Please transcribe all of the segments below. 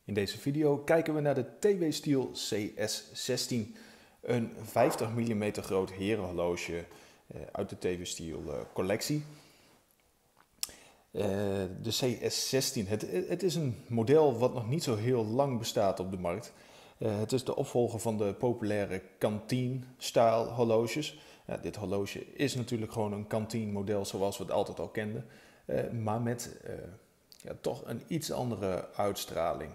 In deze video kijken we naar de TW Steel CS16, een 50 mm groot herenhorloge uit de TW Steel collectie. De CS16, het is een model wat nog niet zo heel lang bestaat op de markt. Het is de opvolger van de populaire Canteen-style horloges. Dit horloge is natuurlijk gewoon een Canteen-model zoals we het altijd al kenden, maar met toch een iets andere uitstraling.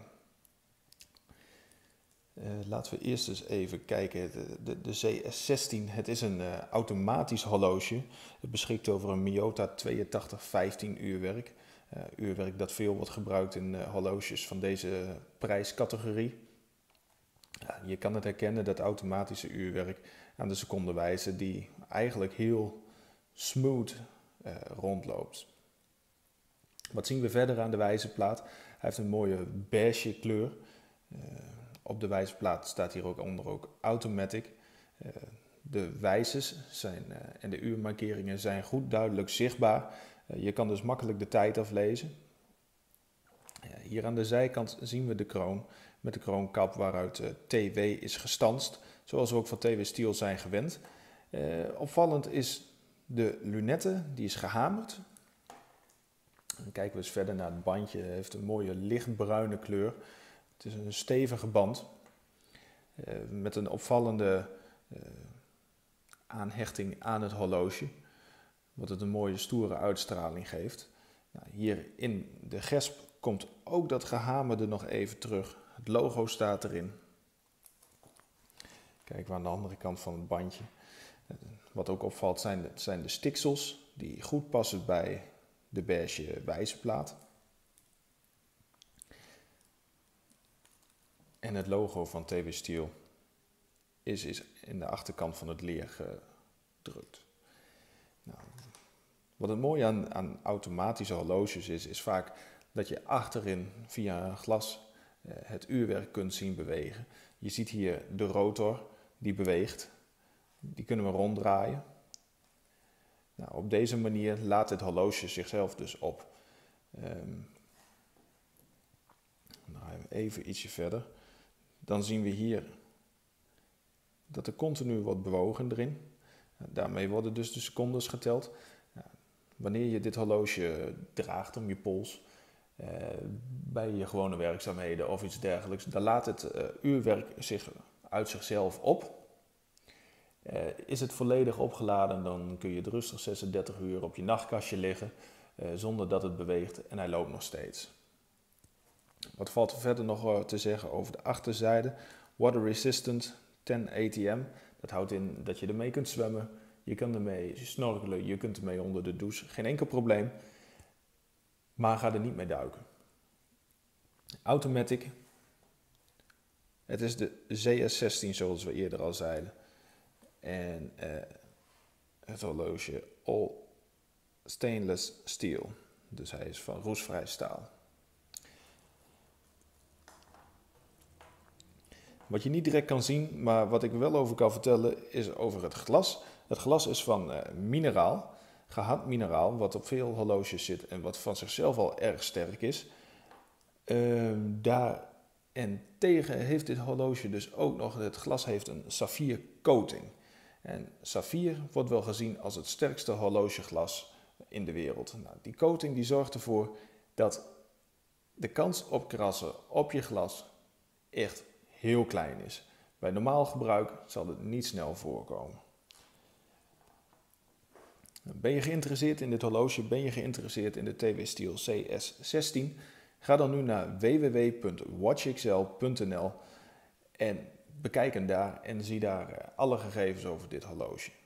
Laten we eerst eens even kijken. De CS16, het is een automatisch horloge. Het beschikt over een Miyota 8215 uurwerk. Uurwerk dat veel wordt gebruikt in horloges van deze prijscategorie. Je kan het herkennen, dat automatische uurwerk, aan de secondenwijzer die eigenlijk heel smooth rondloopt. Wat zien we verder aan de wijzerplaat? Hij heeft een mooie beige kleur. Op de wijzerplaat staat hier ook onder ook automatic. De wijzers en de uurmarkeringen zijn goed duidelijk zichtbaar. Je kan dus makkelijk de tijd aflezen. Hier aan de zijkant zien we de kroon met de kroonkap waaruit TW is gestanst, zoals we ook van TW Steel zijn gewend. Opvallend is de lunette, die is gehamerd. Dan kijken we eens verder naar het bandje. Het heeft een mooie lichtbruine kleur. Het is een stevige band met een opvallende aanhechting aan het horloge, wat het een mooie stoere uitstraling geeft. Nou, hier in de gesp komt ook dat gehamerde nog even terug. Het logo staat erin. Kijken we aan de andere kant van het bandje. Wat ook opvalt zijn de stiksels die goed passen bij de beige wijzerplaat. En het logo van TW Steel is in de achterkant van het leer gedrukt. Nou, wat het mooie aan automatische horloges is vaak dat je achterin via een glas het uurwerk kunt zien bewegen. Je ziet hier de rotor die beweegt. Die kunnen we ronddraaien. Nou, op deze manier laat het horloge zichzelf dus op. Even ietsje verder. Dan zien we hier dat er continu wordt bewogen erin. Daarmee worden dus de secondes geteld. Wanneer je dit horloge draagt om je pols, bij je gewone werkzaamheden of iets dergelijks, dan laat het uurwerk zich uit zichzelf op. Is het volledig opgeladen, dan kun je rustig 36 uur op je nachtkastje liggen zonder dat het beweegt en hij loopt nog steeds. Wat valt er verder nog te zeggen over de achterzijde? Water resistant 10 ATM. Dat houdt in dat je ermee kunt zwemmen, je kan ermee snorkelen, je kunt ermee onder de douche. Geen enkel probleem, maar ga er niet mee duiken. Automatic. Het is de CS16 zoals we eerder al zeiden. En het horloge all stainless steel. Dus hij is van roestvrij staal. Wat je niet direct kan zien, maar wat ik wel over kan vertellen, is over het glas. Het glas is van mineraal, gehard mineraal, wat op veel horloges zit en wat van zichzelf al erg sterk is. Daarentegen heeft dit horloge dus ook nog, het glas heeft een saffier coating. En saffier wordt wel gezien als het sterkste horlogeglas in de wereld. Nou, die coating die zorgt ervoor dat de kans op krassen op je glas echt heel klein is. Bij normaal gebruik zal het niet snel voorkomen. Ben je geïnteresseerd in dit horloge? Ben je geïnteresseerd in de TW Steel CS16? Ga dan nu naar www.watchxl.nl en bekijk hem daar en zie daar alle gegevens over dit horloge.